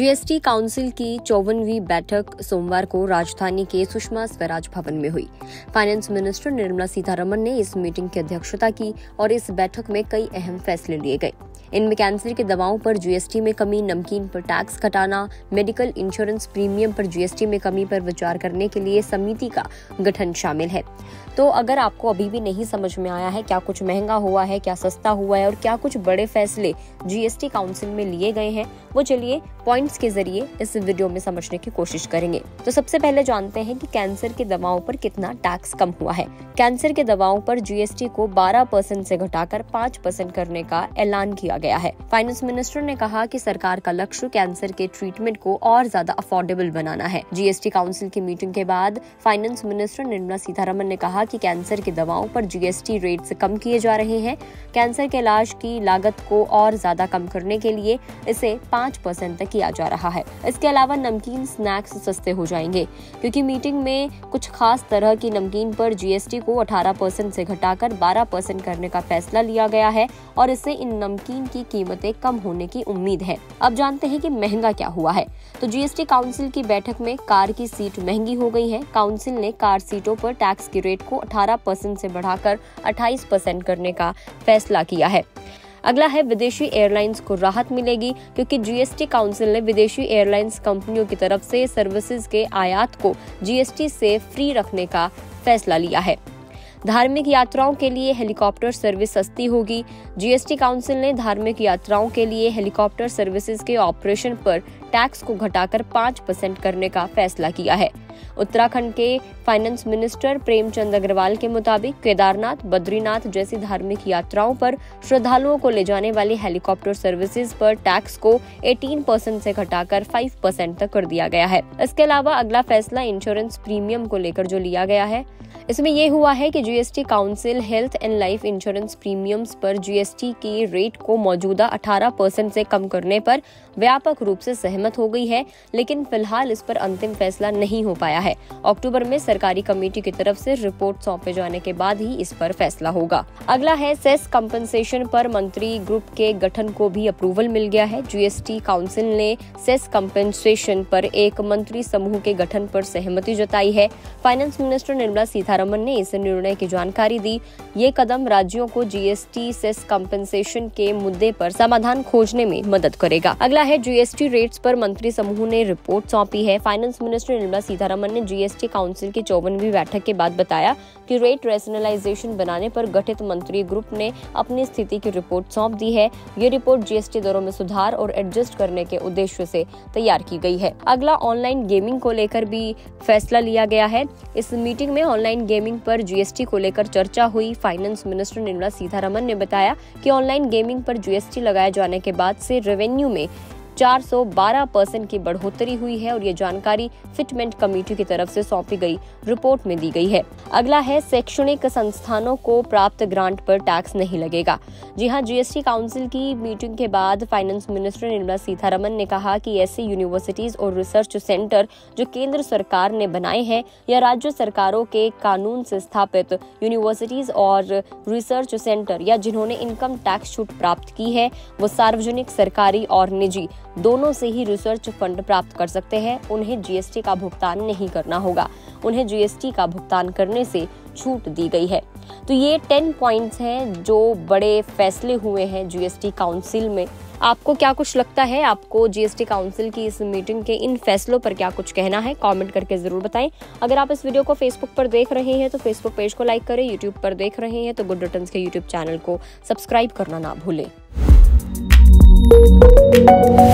GST council की 54वीं बैठक सोमवार को राजधानी के सुषमा स्वराज भवन में हुई। फाइनेंस मिनिस्टर निर्मला सीतारमण ने इस मीटिंग की अध्यक्षता की और इस बैठक में कई अहम फैसले लिए गए। इनमें कैंसर की दवाओं पर जीएसटी में कमी, नमकीन पर टैक्स घटाना, मेडिकल इंश्योरेंस प्रीमियम पर जीएसटी में कमी पर विचार करने के लिए समिति का गठन शामिल है। तो अगर आपको अभी भी नहीं समझ में आया है क्या कुछ महंगा हुआ है, क्या सस्ता हुआ है और क्या कुछ बड़े फैसले जीएसटी काउंसिल में लिए गए हैं, वो चलिए पॉइंट्स के जरिए इस वीडियो में समझने की कोशिश करेंगे। तो सबसे पहले जानते हैं कि कैंसर की दवाओं पर कितना टैक्स कम हुआ है। कैंसर की दवाओं पर जीएसटी को 12% से घटाकर 5% करने का ऐलान किया गया है। फाइनेंस मिनिस्टर ने कहा कि सरकार का लक्ष्य कैंसर के ट्रीटमेंट को और ज्यादा अफोर्डेबल बनाना है। जीएसटी काउंसिल की मीटिंग के बाद फाइनेंस मिनिस्टर निर्मला सीतारमण ने कहा कि कैंसर की दवाओं पर जीएसटी रेट कम किए जा रहे हैं। कैंसर के इलाज की लागत को और ज्यादा कम करने के लिए इसे 5% तक किया जा रहा है। इसके अलावा नमकीन स्नैक्स सस्ते हो जाएंगे, क्योंकि मीटिंग में कुछ खास तरह की नमकीन पर जीएसटी को 18% से घटाकर 12% करने का फैसला लिया गया है और इससे इन नमकीन की कीमतें कम होने की उम्मीद है। अब जानते हैं कि महंगा क्या हुआ है। तो जीएसटी काउंसिल की बैठक में कार की सीट महंगी हो गई है। काउंसिल ने कार सीटों पर टैक्स की रेट को 18% से बढ़ाकर 28% करने का फैसला किया है। अगला है विदेशी एयरलाइंस को राहत मिलेगी, क्योंकि जीएसटी काउंसिल ने विदेशी एयरलाइंस कंपनियों की तरफ से सर्विसेज के आयात को जीएसटी से फ्री रखने का फैसला लिया है। धार्मिक यात्राओं के लिए हेलीकॉप्टर सर्विस सस्ती होगी। जीएसटी काउंसिल ने धार्मिक यात्राओं के लिए हेलीकॉप्टर सर्विसेज के ऑपरेशन पर टैक्स को घटाकर 5% करने का फैसला किया है। उत्तराखंड के फाइनेंस मिनिस्टर प्रेमचंद अग्रवाल के मुताबिक केदारनाथ, बद्रीनाथ जैसी धार्मिक यात्राओं पर श्रद्धालुओं को ले जाने वाली हेलीकॉप्टर सर्विसेज पर टैक्स को 18% से घटाकर 5% तक कर दिया गया है। इसके अलावा अगला फैसला इंश्योरेंस प्रीमियम को लेकर जो लिया गया है, इसमें यह हुआ है कि GST council health and life insurance premiums पर जीएसटी की रेट को मौजूदा 18% से कम करने पर व्यापक रूप से सहमत हो गई है, लेकिन फिलहाल इस पर अंतिम फैसला नहीं हो पाया है। अक्टूबर में सरकारी कमेटी की तरफ से रिपोर्ट सौंपे जाने के बाद ही इस पर फैसला होगा। अगला है सेस कंपनसेशन पर मंत्री ग्रुप के गठन को भी अप्रूवल मिल गया है। जीएसटी काउंसिल ने सेस कंपनसेशन पर एक मंत्री समूह के गठन पर सहमति जताई है। फाइनेंस मिनिस्टर निर्मला सीतारमण ने इस निर्णय की जानकारी दी। ये कदम राज्यों को जीएसटी सेस कंपनसेशन के मुद्दे पर समाधान खोजने में मदद करेगा। अगला है जीएसटी रेट्स पर मंत्री समूह ने रिपोर्ट सौंपी है। फाइनेंस मिनिस्टर निर्मला सीतारमण ने जीएसटी काउंसिल की 54वीं बैठक के बाद बताया कि रेट रैशनलाइजेशन बनाने पर गठित मंत्री ग्रुप ने अपनी स्थिति की रिपोर्ट सौंप दी है। ये रिपोर्ट जीएसटी दरों में सुधार और एडजस्ट करने के उद्देश्य से तैयार की गई है। अगला ऑनलाइन गेमिंग को लेकर भी फैसला लिया गया है। इस मीटिंग में ऑनलाइन गेमिंग पर जीएसटी को लेकर चर्चा हुई। फाइनेंस मिनिस्टर निर्मला सीतारमण ने बताया कि ऑनलाइन गेमिंग पर जीएसटी लगाए जाने के बाद से रेवेन्यू में 412% की बढ़ोतरी हुई है और ये जानकारी फिटमेंट कमेटी की तरफ से सौंपी गई रिपोर्ट में दी गई है। अगला है शैक्षणिक संस्थानों को प्राप्त ग्रांट पर टैक्स नहीं लगेगा। जी हां, जीएसटी काउंसिल की मीटिंग के बाद फाइनेंस मिनिस्टर निर्मला सीतारमण ने कहा कि ऐसी यूनिवर्सिटीज और रिसर्च सेंटर जो केंद्र सरकार ने बनाए हैं या राज्य सरकारों के कानून से स्थापित यूनिवर्सिटीज और रिसर्च सेंटर या जिन्होंने इनकम टैक्स छूट प्राप्त की है, वो सार्वजनिक, सरकारी और निजी दोनों से ही रिसर्च फंड प्राप्त कर सकते हैं। उन्हें जीएसटी का भुगतान नहीं करना होगा। उन्हें जीएसटी का भुगतान करने से छूट दी गई है। तो ये 10 पॉइंट्स हैं जो बड़े फैसले हुए हैं जीएसटी काउंसिल में। आपको क्या कुछ लगता है? आपको जीएसटी काउंसिल की इस मीटिंग के इन फैसलों पर क्या कुछ कहना है? कमेंट करके जरूर बताएं। अगर आप इस वीडियो को फेसबुक पर देख रहे हैं तो फेसबुक पेज को लाइक करें। यूट्यूब पर देख रहे हैं तो गुड रिटर्न्स के यूट्यूब चैनल को सब्सक्राइब करना ना भूलें।